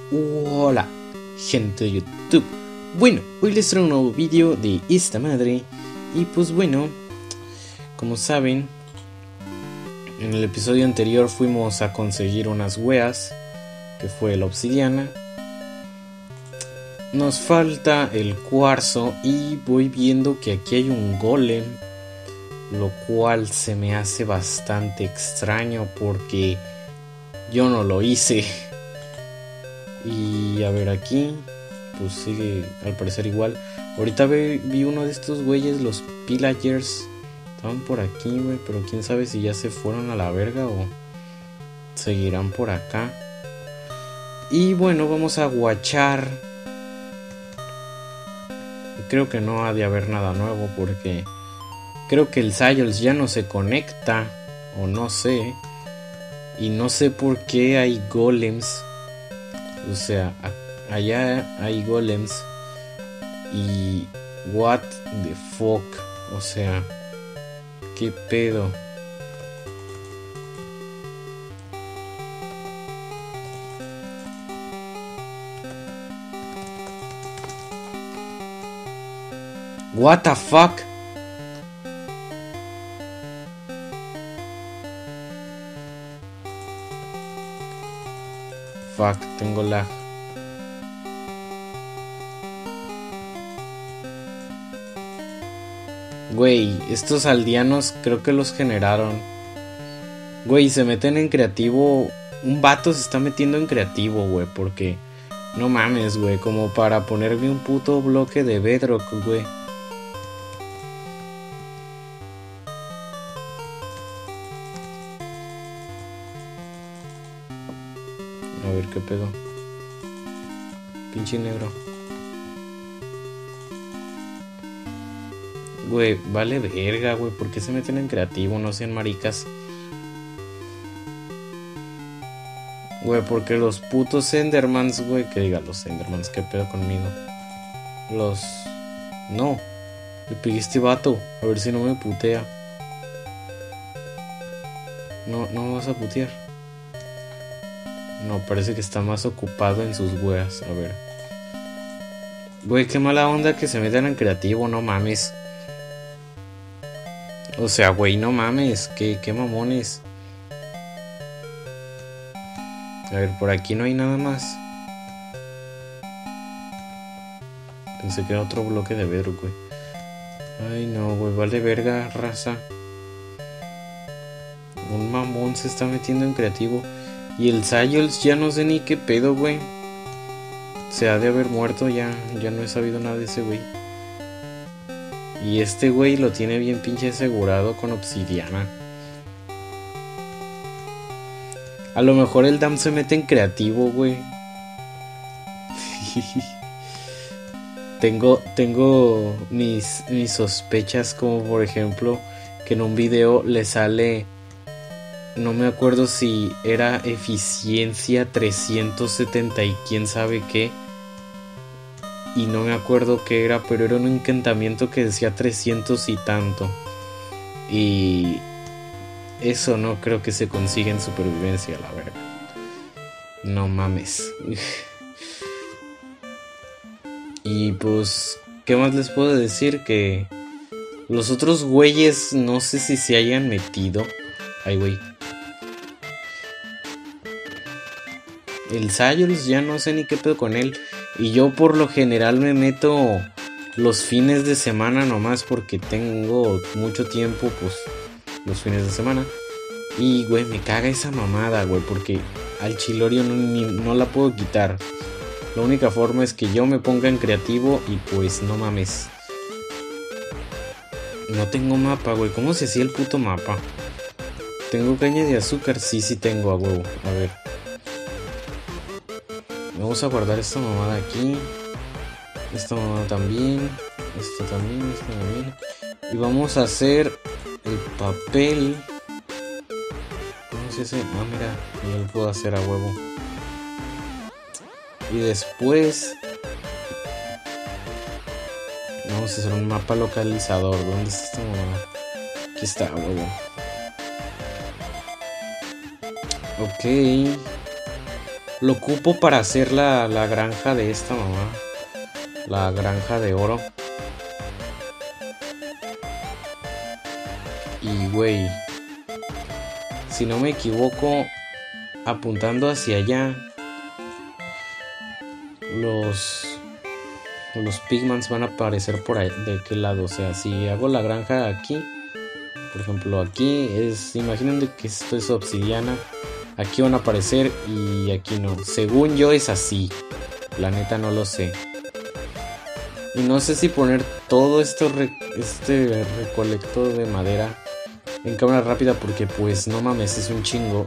Hola, gente de YouTube. Bueno, hoy les traigo un nuevo vídeo de esta madre. Y pues bueno, como saben, en el episodio anterior fuimos a conseguir unas weas, que fue la obsidiana. Nos falta el cuarzo y voy viendo que aquí hay un golem, lo cual se me hace bastante extraño porque yo no lo hice. Y a ver, aquí pues sigue al parecer igual. Ahorita vi uno de estos güeyes, los pillagers. Estaban por aquí, güey, pero quién sabe si ya se fueron a la verga o seguirán por acá. Y bueno, vamos a guachar. Creo que no ha de haber nada nuevo porque creo que el Sayos ya no se conecta, o no sé. Y no sé por qué hay golems. O sea, allá hay golems. Y what the fuck. O sea, qué pedo. What the fuck. Fuck, tengo lag. Güey, estos aldeanos creo que los generaron. Güey, se meten en creativo. Un vato se está metiendo en creativo, güey, porque no mames, güey, como para ponerme un puto bloque de bedrock, güey. A ver qué pedo. Pinche negro. Güey, vale verga, güey. ¿Por qué se meten en creativo? No sean maricas. Güey, porque los putos Endermans, güey. Que diga los Endermans, qué pedo conmigo. No. Le pegué a este vato. A ver si no me putea. No me vas a putear. No, parece que está más ocupado en sus weas. A ver. Güey, qué mala onda que se metan en creativo, no mames. O sea, güey, no mames. Qué mamones. A ver, por aquí no hay nada más. Pensé que era otro bloque de bedrock, güey. Ay, no, güey, vale verga, raza. Un mamón se está metiendo en creativo. Y el Sayos ya no sé ni qué pedo, güey. Se ha de haber muerto, ya no he sabido nada de ese güey. Y este güey lo tiene bien pinche asegurado con obsidiana. A lo mejor el Dam se mete en creativo, güey. Tengo mis sospechas, como por ejemplo que en un video le sale, no me acuerdo si era eficiencia 370 y quién sabe qué, y no me acuerdo qué era, pero era un encantamiento que decía 300 y tanto, y eso no creo que se consiga en supervivencia, la verdad. No mames. Y pues, ¿qué más les puedo decir? Que los otros güeyes no sé si se hayan metido. Ay, güey. El Sayos ya no sé ni qué pedo con él. Y yo por lo general me meto los fines de semana nomás porque tengo mucho tiempo, pues, los fines de semana. Y, güey, me caga esa mamada, güey, porque al Chilorio no la puedo quitar. La única forma es que yo me ponga en creativo y pues no mames. No tengo mapa, güey. ¿Cómo se hacía el puto mapa? ¿Tengo caña de azúcar? Sí tengo, a huevo. A ver. Vamos a guardar esta mamada aquí. Esta mamada también. Esta también, esta también. Y vamos a hacer el papel. ¿Cómo se hace? Ah, mira. Yo lo puedo hacer a huevo. Y después vamos a hacer un mapa localizador. ¿Dónde está esta mamada? Aquí está, huevo. Ok. Lo ocupo para hacer la granja de esta mamá. La granja de oro. Y güey, si no me equivoco, apuntando hacia allá, los pigmans van a aparecer por ahí. ¿De qué lado? O sea, si hago la granja aquí, por ejemplo, aquí es, imaginen que esto es obsidiana. Aquí van a aparecer y aquí no. Según yo es así. La neta no lo sé. Y no sé si poner todo este recolecto de madera en cámara rápida, porque pues no mames, es un chingo.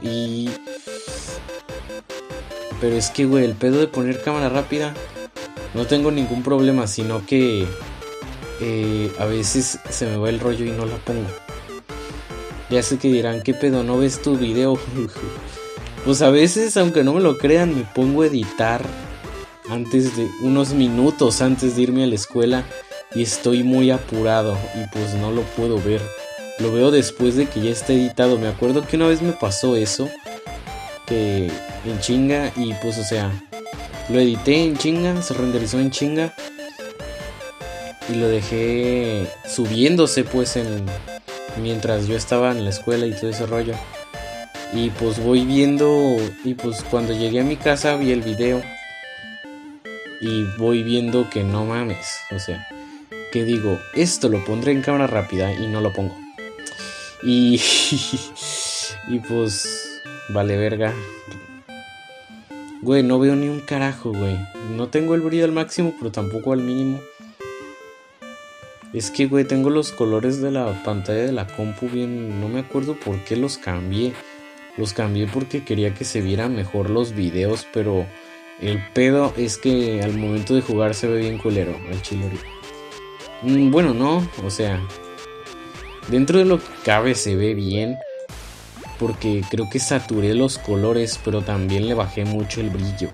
Pero es que güey, el pedo de poner cámara rápida, no tengo ningún problema, sino que a veces se me va el rollo y no la pongo. Ya sé que dirán, ¿qué pedo? ¿No ves tu video? Pues a veces, aunque no me lo crean, me pongo a editar unos minutos antes de irme a la escuela y estoy muy apurado y pues no lo puedo ver. Lo veo después de que ya está editado. Me acuerdo que una vez me pasó eso, que en chinga, y pues o sea, lo edité en chinga, se renderizó en chinga y lo dejé subiéndose pues mientras yo estaba en la escuela y todo ese rollo. Y pues voy viendo, y pues cuando llegué a mi casa vi el video y voy viendo que no mames, o sea, que digo, esto lo pondré en cámara rápida y no lo pongo. Y pues vale verga. Güey, no veo ni un carajo, güey. No tengo el brillo al máximo, pero tampoco al mínimo. Es que, güey, tengo los colores de la pantalla de la compu bien. No me acuerdo por qué los cambié. Los cambié porque quería que se vieran mejor los videos, pero el pedo es que al momento de jugar se ve bien culero el chilori. Bueno, no, o sea, dentro de lo que cabe se ve bien, porque creo que saturé los colores, pero también le bajé mucho el brillo.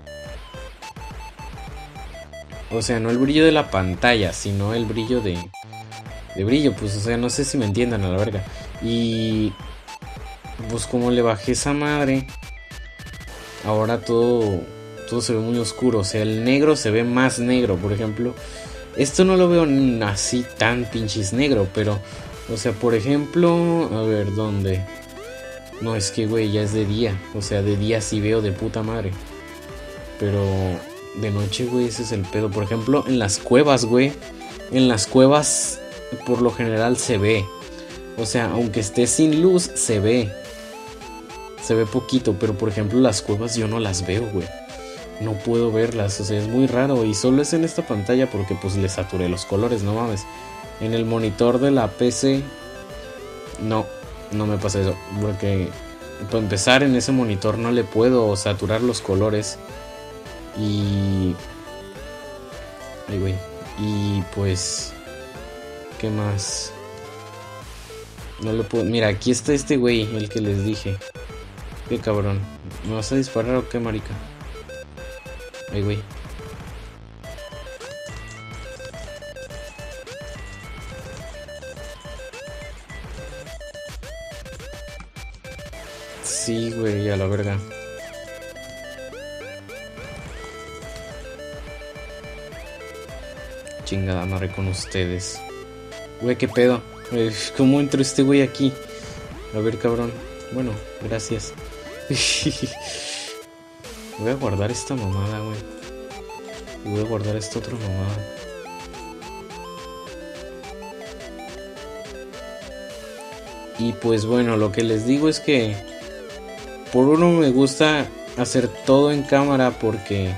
O sea, no el brillo de la pantalla, sino el brillo de brillo, pues, o sea, no sé si me entiendan a la verga. Y pues como le bajé esa madre, ahora todo se ve muy oscuro. O sea, el negro se ve más negro, por ejemplo. Esto no lo veo así tan pinches negro, pero, o sea, por ejemplo, a ver, ¿dónde? No, es que, güey, ya es de día. O sea, de día sí veo de puta madre. Pero de noche, güey, ese es el pedo. Por ejemplo, en las cuevas, güey. En las cuevas, por lo general, se ve. O sea, aunque esté sin luz, se ve. Se ve poquito, pero por ejemplo las cuevas yo no las veo, güey. No puedo verlas, o sea, es muy raro. Y solo es en esta pantalla porque pues le saturé los colores, no mames. En el monitor de la PC no me pasa eso. Porque para empezar, en ese monitor no le puedo saturar los colores. Ay, güey. Y pues, ¿qué más? No lo puedo. Mira, aquí está este güey, el que les dije. Qué cabrón. ¿Me vas a disparar o qué, marica? Ay, güey. Sí, güey, a la verga. Chingada madre con ustedes. Güey, qué pedo. ¿Cómo entró este güey aquí? A ver, cabrón. Bueno, gracias. Voy a guardar esta mamada, güey. Y voy a guardar esta otra mamada. Y pues bueno, lo que les digo es que por uno me gusta hacer todo en cámara porque,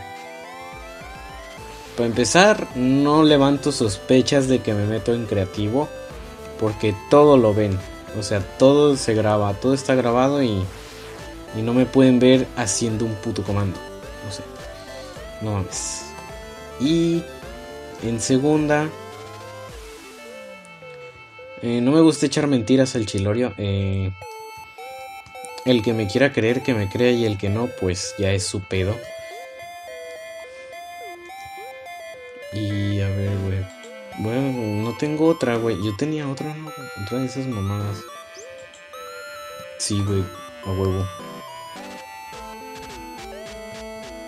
para empezar, no levanto sospechas de que me meto en creativo, porque todo lo ven. O sea, todo se graba, todo está grabado y no me pueden ver haciendo un puto comando. O sea, no mames. Y en segunda, no me gusta echar mentiras al chilorio. El que me quiera creer, que me crea, y el que no, pues ya es su pedo. Y a ver, güey. Bueno, no tengo otra, güey. Yo tenía otra, ¿no? Otra de esas mamadas. Sí, güey, a huevo.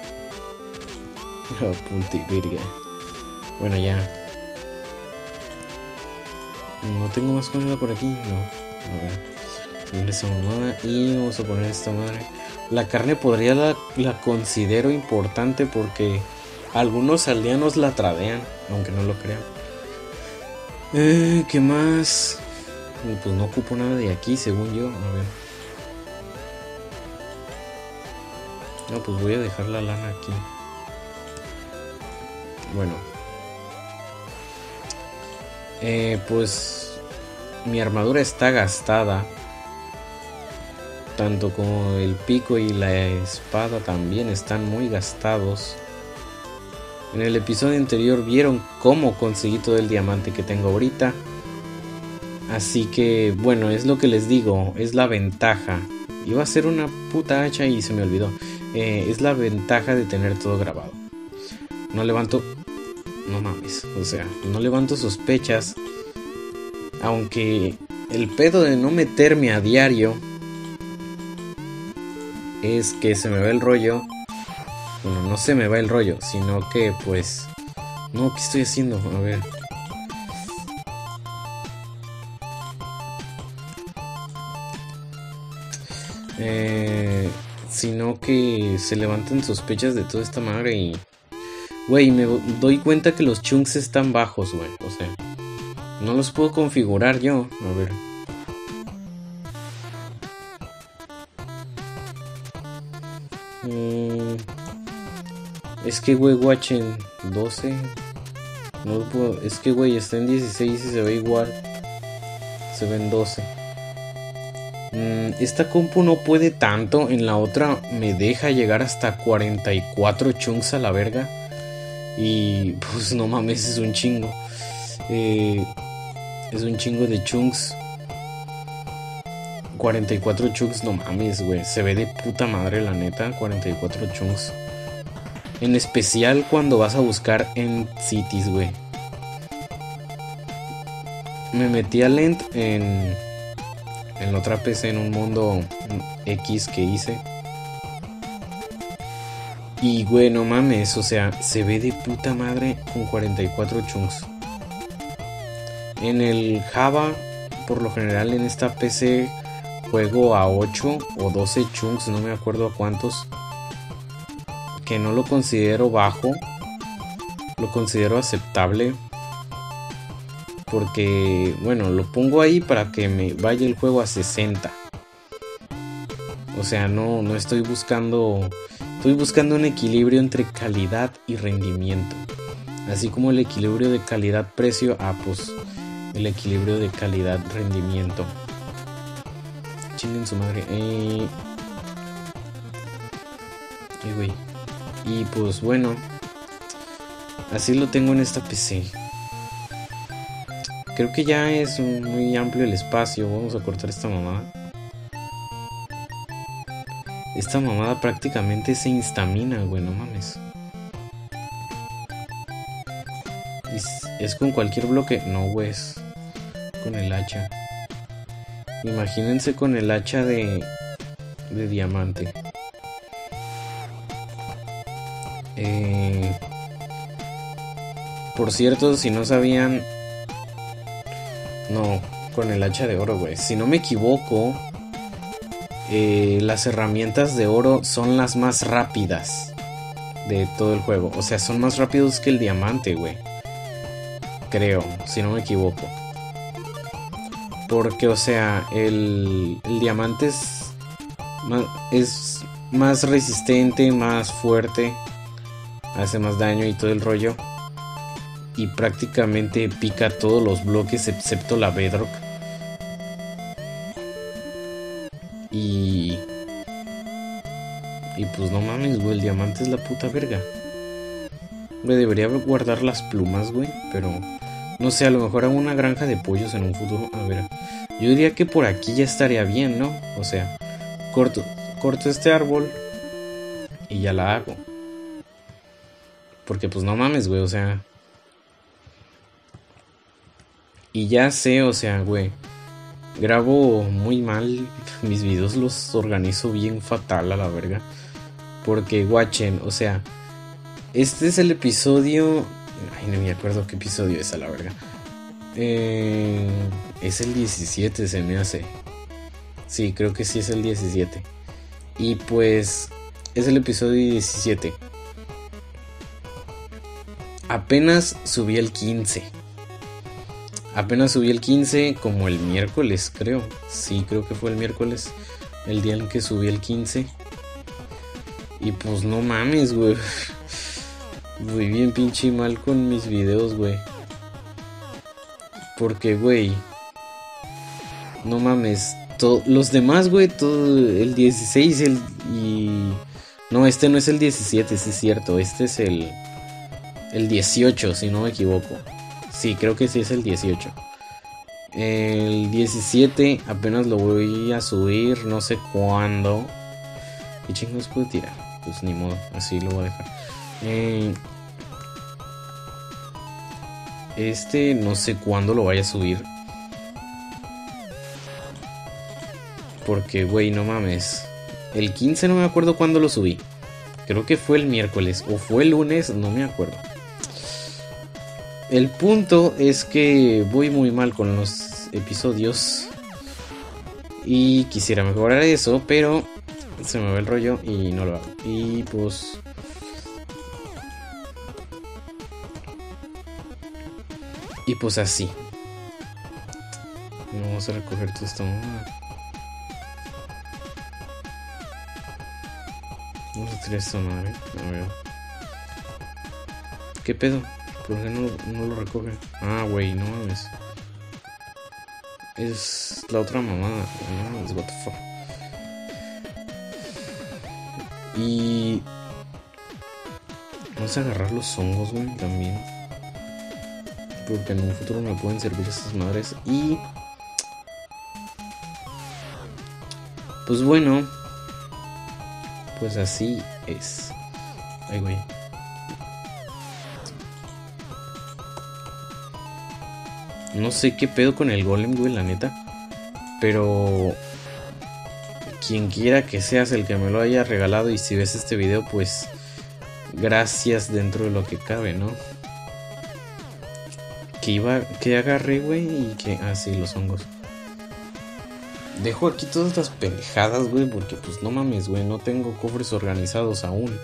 Virga. Bueno, ya. No tengo más comida por aquí, no. A ver. Poner esta mamada y vamos a poner esta madre. La carne podría la considero importante porque algunos aldeanos la tradean, aunque no lo crean. ¿Qué más? Pues no ocupo nada de aquí, según yo. A ver. No, pues voy a dejar la lana aquí. Bueno. Pues mi armadura está gastada. Tanto como el pico y la espada también están muy gastados. En el episodio anterior vieron cómo conseguí todo el diamante que tengo ahorita. Así que bueno, es lo que les digo, es la ventaja. Iba a ser una puta hacha y se me olvidó. Es la ventaja de tener todo grabado. No levanto... No mames, o sea, no levanto sospechas. Aunque el pedo de no meterme a diario es que se me va el rollo. Bueno, no se me va el rollo, sino que pues... No, ¿qué estoy haciendo? A ver. Sino que se levantan sospechas de toda esta madre y... Güey, me doy cuenta que los chunks están bajos, güey. O sea, no los puedo configurar yo. A ver. Es que, güey, watchen 12. No lo puedo... Es que, güey, está en 16 y se ve igual. Se ven 12. Esta compu no puede tanto. En la otra me deja llegar hasta 44 chunks a la verga. Y pues no mames, es un chingo. Es un chingo de chunks. 44 chunks, no mames, güey. Se ve de puta madre, la neta. 44 chunks. En especial cuando vas a buscar en cities, güey. Me metí a Lent en otra PC, en un mundo X que hice. Y güey, no mames, o sea, se ve de puta madre con 44 chunks. En el Java, por lo general en esta PC juego a 8 o 12 chunks, no me acuerdo a cuántos. Que no lo considero bajo, lo considero aceptable. Porque, bueno, lo pongo ahí para que me vaya el juego a 60. O sea, no estoy buscando... Estoy buscando un equilibrio entre calidad y rendimiento. Así como el equilibrio de calidad-precio, pues el equilibrio de calidad-rendimiento. Chinguen su madre. Güey. Y pues bueno, así lo tengo en esta PC. Creo que ya es muy amplio el espacio. Vamos a cortar esta mamada. Esta mamada prácticamente se instamina, güey, no mames. ¿Es con cualquier bloque? No, güey, es con el hacha. Imagínense con el hacha de diamante. Por cierto, si no sabían... No, con el hacha de oro, güey. Si no me equivoco... las herramientas de oro son las más rápidas de todo el juego. O sea, son más rápidos que el diamante, güey. Creo, si no me equivoco. Porque, o sea, el diamante es más resistente, más fuerte. Hace más daño y todo el rollo. Y prácticamente pica todos los bloques excepto la bedrock. Y pues no mames, güey, el diamante es la puta verga. Güey, debería guardar las plumas, güey, pero... No sé, a lo mejor hago una granja de pollos en un futuro. A ver, yo diría que por aquí ya estaría bien, ¿no? O sea, corto este árbol y ya la hago. Porque pues no mames, güey, o sea... Y ya sé, o sea, güey, grabo muy mal. Mis videos los organizo bien fatal a la verga. Porque, guachen, o sea, Este es el episodio... Ay, no me acuerdo qué episodio es a la verga. Es el 17, se me hace. Sí, creo que sí es el 17. Y pues es el episodio 17. Apenas subí el 15. Apenas subí el 15 como el miércoles, creo. Sí, creo que fue el miércoles. El día en que subí el 15. Y pues no mames, güey. Voy bien pinche mal con mis videos, güey. Porque, güey, no mames. Los demás, güey, todo el 16 y... No, este no es el 17, sí es cierto. Este es el 18, si no me equivoco. Sí, creo que sí es el 18. El 17 apenas lo voy a subir, no sé cuándo. ¿Qué chingos puedo tirar? Pues ni modo, así lo voy a dejar. Este no sé cuándo lo vaya a subir. Porque, güey, no mames. El 15 no me acuerdo cuándo lo subí. Creo que fue el miércoles o fue el lunes, no me acuerdo. El punto es que voy muy mal con los episodios. Y quisiera mejorar eso, pero se me va el rollo y no lo hago. Y pues... Y pues así. Vamos a recoger todo esto. Vamos a tirar esta madre. A ver. ¿Qué pedo? ¿Por qué no lo recoge? Ah, güey, no mames. Es la otra mamada. No mames, what the fuck. Y... Vamos a agarrar los hongos, güey, también. Porque en un futuro me pueden servir estas madres. Y... Pues bueno. Pues así es. Ay, güey. No sé qué pedo con el golem, güey, la neta. Pero... Quien quiera que seas el que me lo haya regalado. Y si ves este video, pues... Gracias dentro de lo que cabe, ¿no? Que agarré, güey, y que... Ah, sí, los hongos. Dejo aquí todas las pendejadas, güey, porque pues no mames, güey, no tengo cofres organizados aún.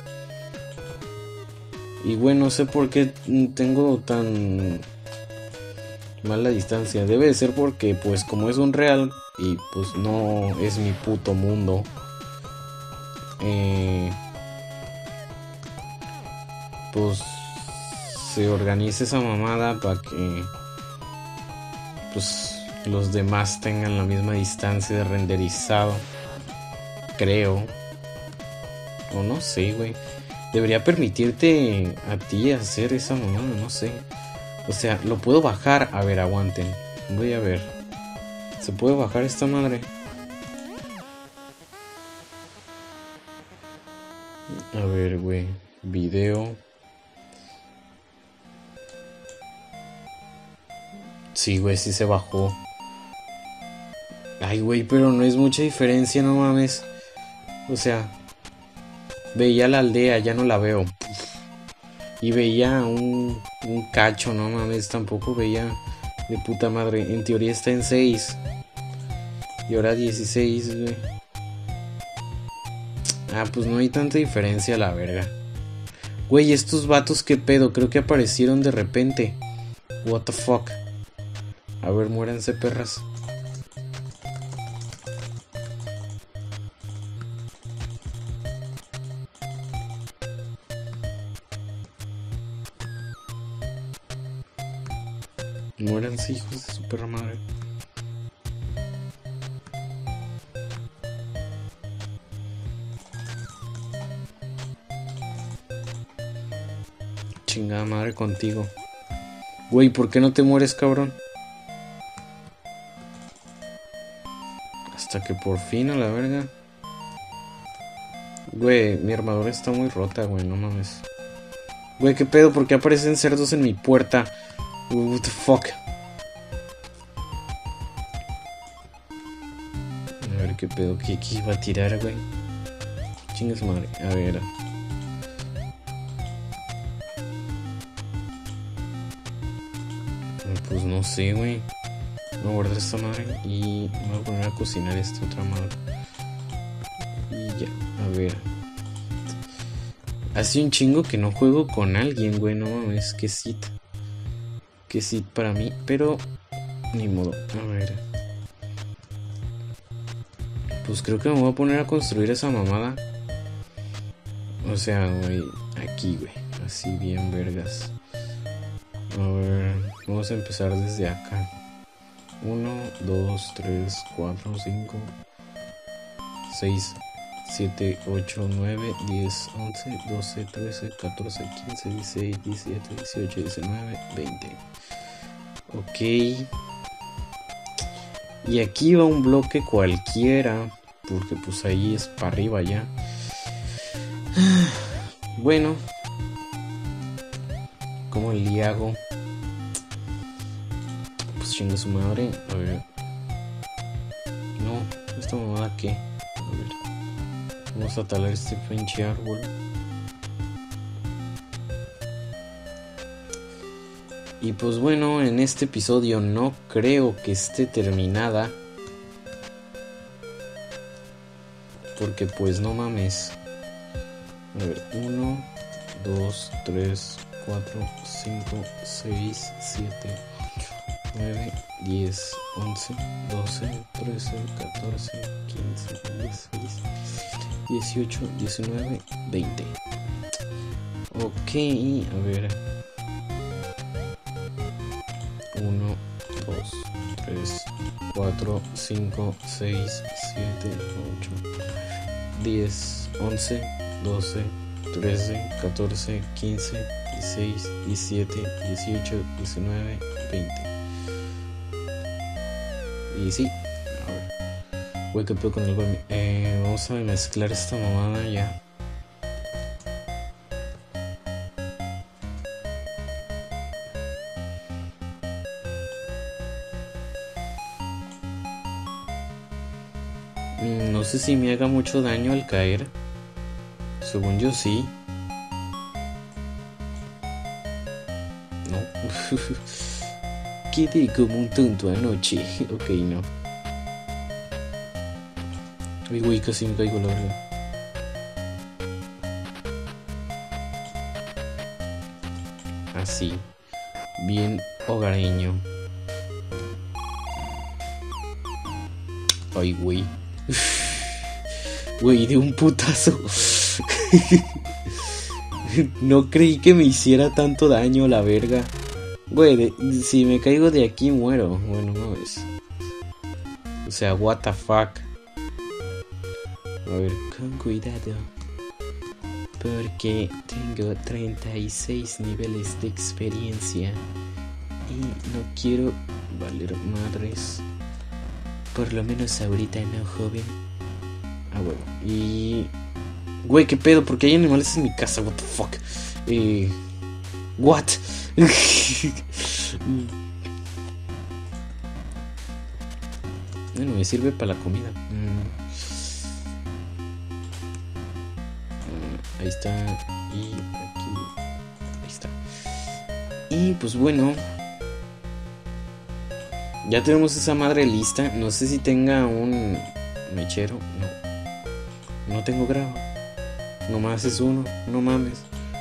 Y güey, no sé por qué tengo tan mala distancia. Debe de ser porque pues como es un real y pues no es mi puto mundo. Pues se organiza esa mamada para que pues los demás tengan la misma distancia de renderizado, creo. O no sé, güey. Debería permitirte a ti hacer esa mamada, no sé. O sea, lo puedo bajar. A ver, aguanten. Voy a ver. ¿Se puede bajar esta madre? A ver, güey. Video. Sí, güey, sí se bajó. Ay, güey, pero no es mucha diferencia, no mames. O sea, veía la aldea, ya no la veo. Y veía un cacho, no mames, tampoco veía de puta madre. En teoría está en 6. Y ahora 16, güey. Ah, pues no hay tanta diferencia, la verga. Güey, estos vatos, qué pedo, creo que aparecieron de repente. What the fuck. A ver, muéranse, perras. Muéranse, hijos de su perra madre. Chingada madre contigo. Güey, ¿por qué no te mueres, cabrón? Hasta que por fin, a la verga. Güey, mi armadura está muy rota, güey, no mames. Güey, ¿qué pedo? ¿Por qué aparecen cerdos en mi puerta? What the fuck. A ver qué pedo, ¿qué iba a tirar, güey? Chinga su madre, a ver. Pues no sé, güey. Voy a guardar esta madre y me voy a poner a cocinar esta otra madre. Y ya, a ver. Hace un chingo que no juego con alguien, güey. No mames, que sit. Que sit para mí, pero ni modo. A ver. Pues creo que me voy a poner a construir esa mamada. O sea, güey, aquí, güey. Así bien vergas. A ver, vamos a empezar desde acá. 1, 2, 3, 4, 5, 6, 7, 8, 9, 10, 11, 12, 13, 14, 15, 16, 17, 18, 19, 20. Ok. Y aquí va un bloque cualquiera, porque pues ahí es para arriba ya. Bueno, ¿cómo le hago? Pues chingue su madre. A ver. No, esta mamada qué. A ver. Vamos a talar este pinche árbol. Y pues bueno, en este episodio no creo que esté terminada. Porque pues no mames. A ver, 1, 2, 3, 4, 5, 6, 7, 9, 10, 11, 12, 13, 14, 15, 16, 18, 19, 20. Ok, a ver. 1, 2, 3, 4, 5, 6, 7, 8, 10, 11, 12, 13, 14, 15, 16, 17, 18, 19, 20. Y sí, a ver. Güey, ¿qué pedo con el gol? Vamos a mezclar esta mamada ya. No sé si me haga mucho daño al caer. Según yo sí. No. Quedé como un tonto anoche. Ok, no. Ay, güey, casi me caigo la verdad. Así. Bien hogareño. Ay, güey. Güey, de un putazo. No creí que me hiciera tanto daño la verga. Güey, si me caigo de aquí muero. Bueno, no es. O sea, what the fuck. A ver, con cuidado. Porque tengo 36 niveles de experiencia. Y no quiero valer madres. Por lo menos ahorita no, joven. Ah, bueno. Y... Güey, ¿qué pedo? Porque hay animales en mi casa, what the fuck. What? Bueno, me sirve para la comida. Ahí está. Y aquí. Ahí está. Y pues bueno. Ya tenemos esa madre lista. No sé si tenga un mechero. No. No tengo grava. Nomás es uno. No mames.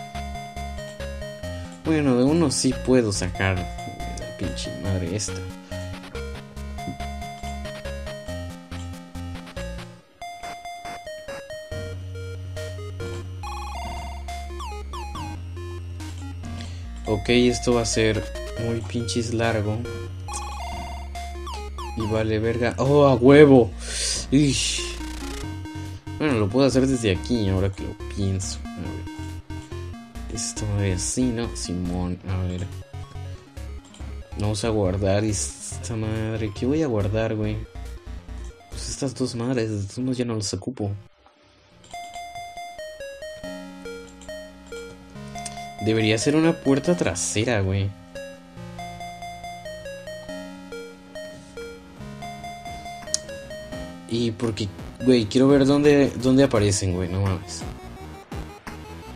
Bueno, de uno sí puedo sacar la pinche madre esta. Ok, esto va a ser muy pinches largo. Y vale verga. ¡Oh, a huevo! Ish. Bueno, lo puedo hacer desde aquí, ahora que lo pienso. A ver. Esto es así, ¿no? Simón, a ver. Vamos a guardar esta madre. ¿Qué voy a guardar, güey? Pues estas dos madres, estos ya no los ocupo. Debería ser una puerta trasera, güey. Y porque, güey, quiero ver dónde aparecen, güey, no mames.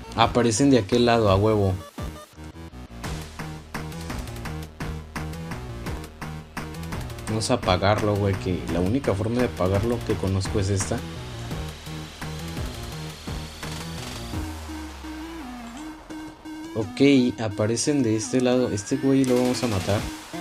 Aparecen de aquel lado, a huevo. Vamos a apagarlo, güey, que la única forma de apagarlo que conozco es esta. Ok, aparecen de este lado. Este güey lo vamos a matar.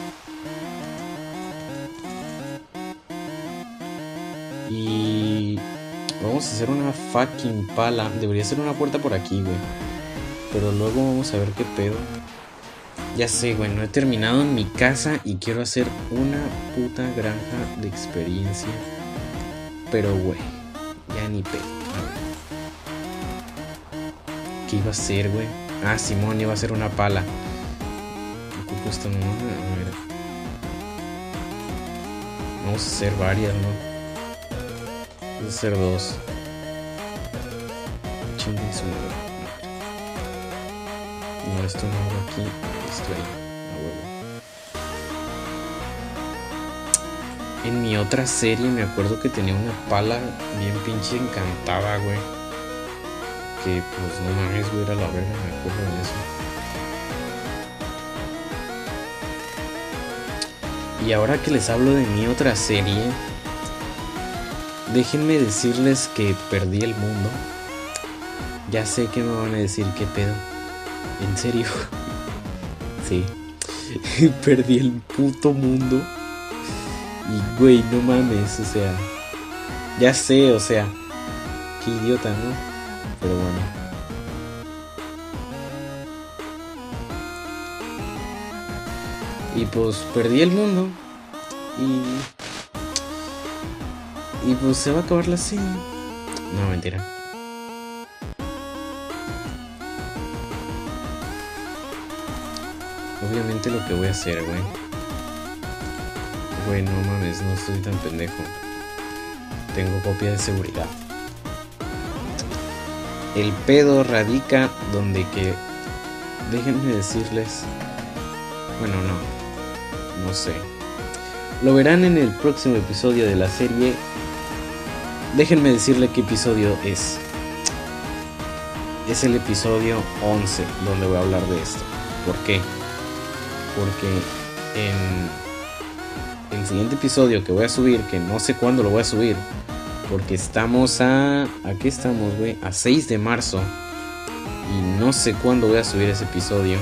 Y vamos a hacer una fucking pala. Debería ser una puerta por aquí, güey. Pero luego vamos a ver qué pedo. Ya sé, güey, no he terminado en mi casa y quiero hacer una puta granja de experiencia. Pero, güey, ya ni pedo. ¿Qué iba a hacer, güey? Ah, Simón, iba a hacer una pala. ¿Qué cuesta? No, mira. Vamos a hacer varias, ¿no? Vamos a hacer dos. Chinguen su madre. No, esto no hago aquí. Esto ahí. A huevo. En mi otra serie me acuerdo que tenía una pala bien pinche encantada, güey. Que pues no mames, güey, era la verga, me acuerdo de eso. Y ahora que les hablo de mi otra serie, déjenme decirles que perdí el mundo. Ya sé que me van a decir qué pedo. ¿En serio? Sí. Perdí el puto mundo. Y güey, no mames, o sea. Ya sé, o sea. Qué idiota, ¿no? Pero bueno. Y pues perdí el mundo. Y pues se va a acabar la serie. No, mentira. Obviamente lo que voy a hacer, güey. Güey, no mames, no estoy tan pendejo. Tengo copia de seguridad. El pedo radica donde que... Déjenme decirles... Bueno, no sé. Lo verán en el próximo episodio de la serie. Déjenme decirle qué episodio es. Es el episodio 11 donde voy a hablar de esto. ¿Por qué? Porque en el siguiente episodio que voy a subir, que no sé cuándo lo voy a subir, porque estamos a... Aquí estamos, güey, a 6 de marzo. Y no sé cuándo voy a subir ese episodio.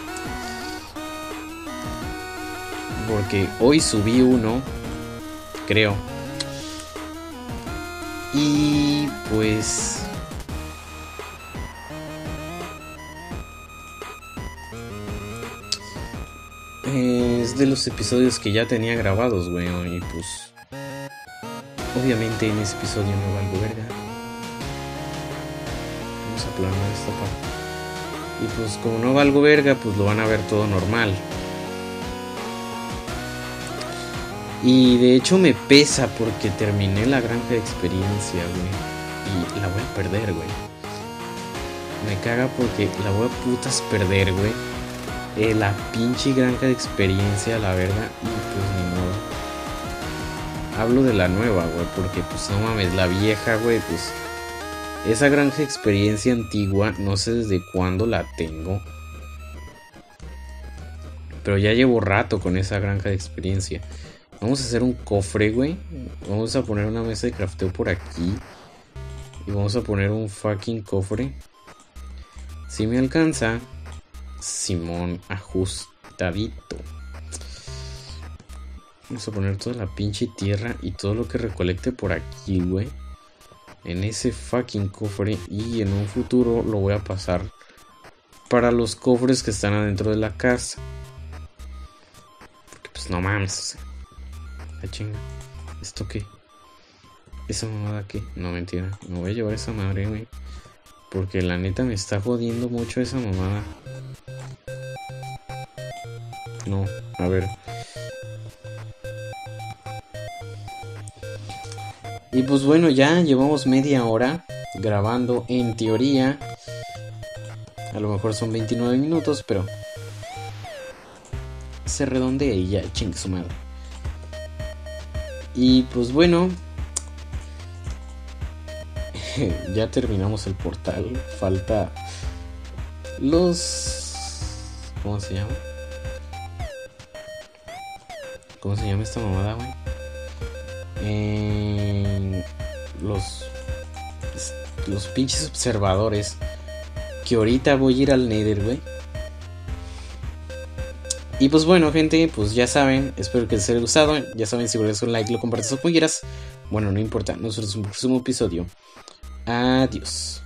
Porque hoy subí uno, creo. Y pues... es de los episodios que ya tenía grabados, güey. Y pues... Obviamente en ese episodio no valgo verga. Vamos a aplanar esta parte. Y pues como no valgo verga, pues lo van a ver todo normal. Y de hecho me pesa porque terminé la granja de experiencia, güey. Y la voy a perder, güey. Me caga porque la voy a putas perder, güey. La pinche granja de experiencia, la verga. Y pues ni modo. Hablo de la nueva, güey, porque pues no mames, la vieja, güey, pues esa granja de experiencia antigua, no sé desde cuándo la tengo. Pero ya llevo rato con esa granja de experiencia. Vamos a hacer un cofre, güey. Vamos a poner una mesa de crafteo por aquí. Y vamos a poner un fucking cofre. Si me alcanza. Simón, ajustadito. Vamos a poner toda la pinche tierra y todo lo que recolecte por aquí, güey. En ese fucking cofre. Y en un futuro lo voy a pasar para los cofres que están adentro de la casa. Porque pues no mames, o sea. La chinga. ¿Esto qué? ¿Esa mamada qué? No, mentira. Me voy a llevar esa madre, güey. Porque la neta me está jodiendo mucho esa mamada. No, a ver. Y pues bueno, ya llevamos media hora grabando. En teoría a lo mejor son 29 minutos, pero se redondea y ya, chingue su madre. Y pues bueno, ya terminamos el portal. Falta los... ¿cómo se llama? ¿Cómo se llama esta mamada, güey? Los pinches observadores. Que ahorita voy a ir al Nether, güey. Y pues bueno, gente, pues ya saben, espero que les haya gustado. Ya saben, si vuelves un like, lo compartes o como quieras. Bueno, no importa, nos vemos en un próximo episodio. Adiós.